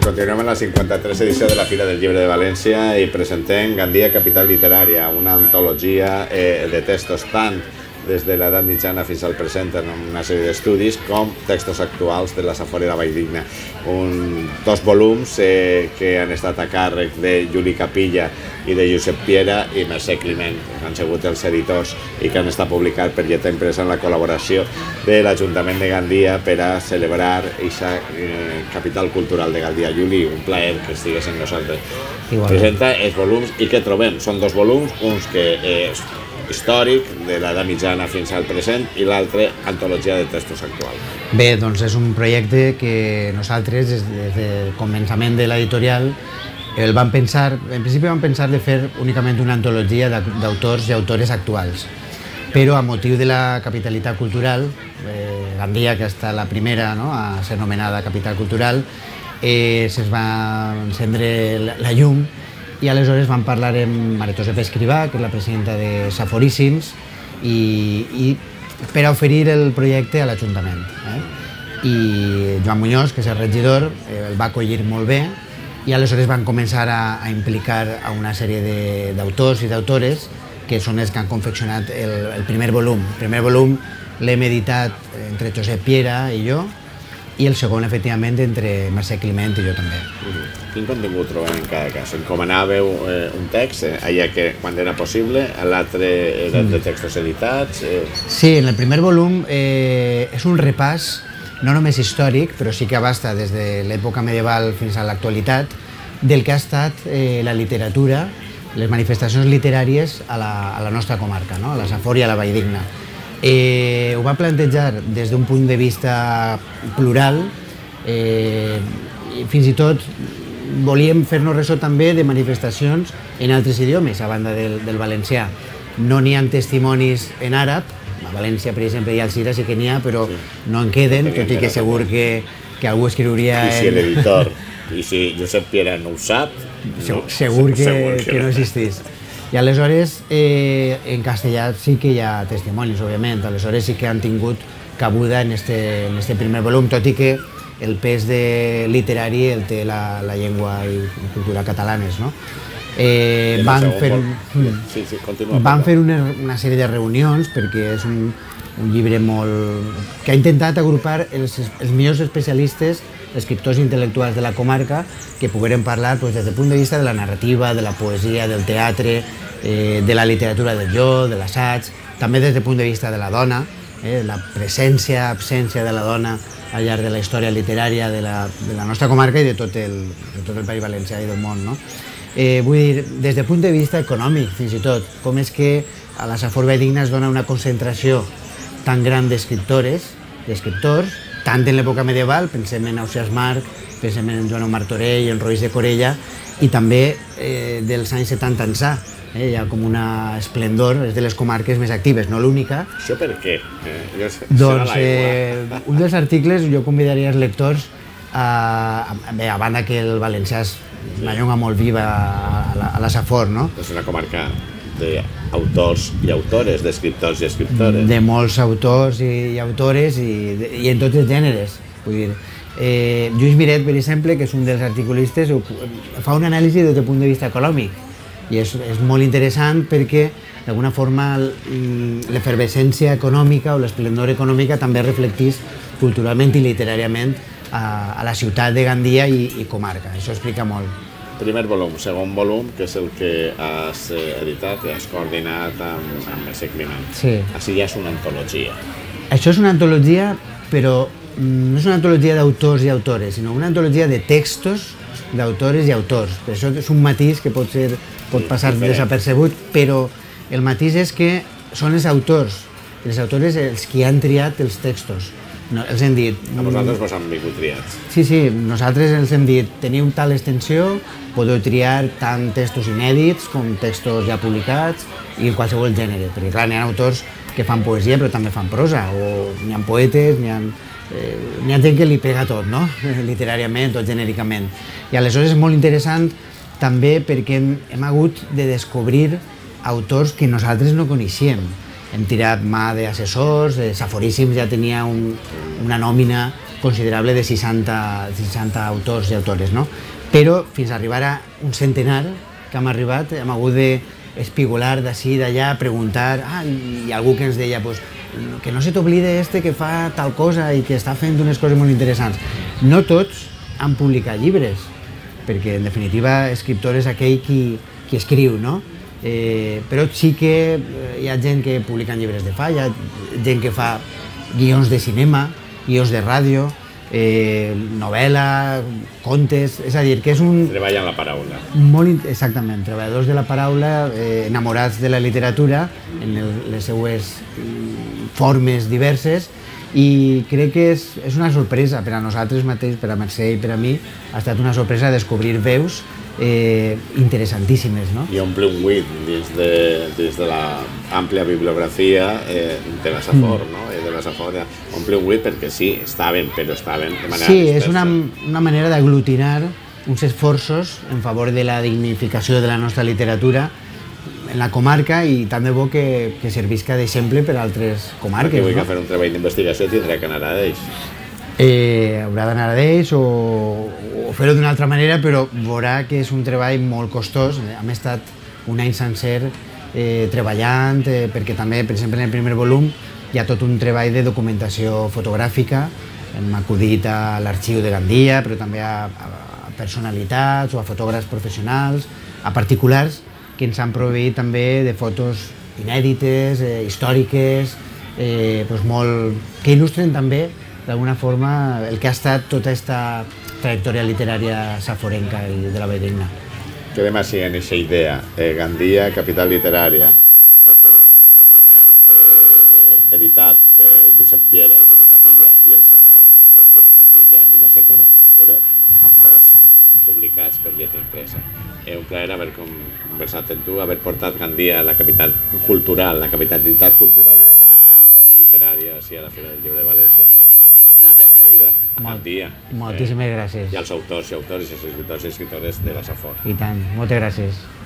continuem en la 53 edició de la Fira del Llibre de València i presentem Gandia Capital Literària, una antologia de textos tant des de l'edat mitjana fins al present en una sèrie d'estudis com textos actuals de la Safor i la Valldigna. Dos volums que han estat a càrrec de Juli Capilla i de Josep Piera i Mercè Climent, que han sigut els editors i que han estat publicats per Lletra Impresa en la col·laboració de l'Ajuntament de Gandia per a celebrar aquesta capital cultural de Gandia. Juli, un plaer que estigues amb nosaltres. Presenta els volums i què trobem? Són dos volums, uns que és històric, de l'edat mitjana fins al present, i l'altre, antologia de textos actuals. Bé, doncs és un projecte que nosaltres, des del començament de l'editorial, el vam pensar, en principi vam pensar de fer únicament una antologia d'autors i autores actuals, però a motiu de la capitalitat cultural, Gandia, que ha estat la primera a ser nomenada capital cultural, se'ns va encendre la llum i aleshores vam parlar amb Maria Josep Escrivà, que és la presidenta de Saforíssims, i per a oferir el projecte a l'Ajuntament. I Joan Muñoz, que és el regidor, el va acollir molt bé i aleshores van començar a implicar a una sèrie d'autors i d'autores que són els que han confeccionat el primer volum. El primer volum l'hem editat entre Josep Piera i jo, i el segon, efectivament, entre Mercè Climent i jo també. Quin contingut trobem en cada cas? Encomanàveu un text, allà que quan era possible, l'altre era de textos editats? Sí, en el primer volum és un repàs, no només històric, però sí que abasta des de l'època medieval fins a l'actualitat, del que ha estat la literatura, les manifestacions literàries a la nostra comarca, a la Safor i a la Valldigna. Ho va plantejar des d'un punt de vista plural, i fins i tot volíem fer-nos ressò també de manifestacions en altres idiomes, a banda del valencià. No n'hi ha testimonis en àrab, a València, per exemple, i a Alzira sí que n'hi ha, però no en queden, tot i que segur que algú escriuria... I si l'editor, i si Josep Piera no ho sap... Segur que no existís. I aleshores, en castellà sí que hi ha testimonis, òbviament, aleshores sí que han tingut cabuda en este primer volum, tot i que el pes literari el té la llengua i cultura catalanes, no? Van fer una sèrie de reunions perquè és un llibre que ha intentat agrupar els millors especialistes, escriptors intel·lectuals de la comarca, que pogueren parlar des del punt de vista de la narrativa, de la poesia, del teatre, de la literatura del jo, de l'assaig, també des del punt de vista de la dona, la presència, absència de la dona al llarg de la història literària de la nostra comarca i de tot el País Valencià i del món. Vull dir, des del punt de vista econòmic, fins i tot, com és que a la Safor Valldigna es dona una concentració tan gran d'escriptors, tant en l'època medieval, pensem en Ausiàs Marc, pensem en Joan Martorell, en Roís de Corella, i també dels anys 70 ençà. Hi ha com una esplendor, és de les comarques més actives, no l'única. Això per què? Doncs un dels articles jo convidaria els lectors a banda que el valencià és una llengua molt viva a la Safor, no? És una comarca d'autors i autores, d'escriptors i escriptores. De molts autors i autores i en tots els gèneres. Vull dir, Lluís Miret, per exemple, que és un dels articulistes, fa una anàlisi des del punt de vista econòmic i és molt interessant perquè d'alguna forma l'efervescència econòmica o l'esplendor econòmica també reflectís culturalment i literàriament a la ciutat de Gandia i comarca. Això explica molt. Primer volum, segon volum, que és el que has editat i has coordinat amb Mercè Climent. Sí. Així ja és una antologia. Això és una antologia, però no és una antologia d'autors i autores, sinó una antologia de textos d'autores i autors. Per això és un matís que pot passar desapercebut, però el matís és que són els autors els que han triat els textos. Els hem dit... A vosaltres vos han vingut triats. Sí, nosaltres els hem dit, teniu tal extensió, podeu triar tant textos inèdits com textos ja publicats i en qualsevol gènere, perquè clar, n'hi ha autors que fan poesia però també fan prosa, o n'hi ha poetes, n'hi ha gent que li pega tot, no? Literàriament o genèricament. I aleshores és molt interessant també perquè hem hagut de descobrir autors que nosaltres no coneixíem hem tirat mà d'assessors, Saforíssims ja tenia una nòmina considerable de 60 autors i autores, no? Però fins a arribar a un centenar que hem arribat, hem hagut d'espigolar d'ací i d'allà, preguntar, i algú que ens deia, pues, que no se t'oblide que fa tal cosa i que està fent unes coses molt interessants. No tots han publicat llibres, perquè en definitiva escriptor és aquell qui escriu, no? Però sí que hi ha gent que publica llibres de fa, hi ha gent que fa guions de cinema, guions de ràdio, novel·la, contes, és a dir, que és un... Treballa en la paraula. Exactament, treballadors de la paraula, enamorats de la literatura, en les seues formes diverses, i crec que és una sorpresa per a nosaltres mateix, per a Mercè i per a mi, ha estat una sorpresa descobrir veus interessantíssimes, no? I omple un buit dins de l'àmplia bibliografia de la Safor, no? De la Safor omple un buit perquè sí, estaven, però estaven de manera dispersa. Sí, és una manera d'aglutinar uns esforços en favor de la dignificació de la nostra literatura en la comarca i tant de bo que servisca d'exemple per a altres comarques. Perquè vull que fer un treball d'investigació tindrà que anar a ells. Haurà d'anar a ells o fer-ho d'una altra manera, però veurà que és un treball molt costós. Hem estat un any sencer treballant, perquè també, per exemple, en el primer volum hi ha tot un treball de documentació fotogràfica. Hem acudit a l'arxiu de Gandia, però també a personalitats o a fotògrafs professionals, a particulars, que ens han proveït també de fotos inèdites, històriques, que il·lustren també d'alguna forma el que ha estat tota aquesta trajectòria literària saforenca i de la Valldigna. Quedem així en aquesta idea. Gandia, capital literària. El primer editat per Josep Piera i Duro Capilla i el segon per Duro Capilla i Mercè Clement. Però ambdós publicats per lletra impresa. És un plaer haver conversat amb tu, haver portat Gandia a la capital cultural, la capitalitat cultural i la capitalitat literària a la Fira del Llibre de València. I llarga vida. Bon dia. Moltíssimes gràcies. I als autors i escriptors i escriptores de la Safor. I tant. Moltes gràcies.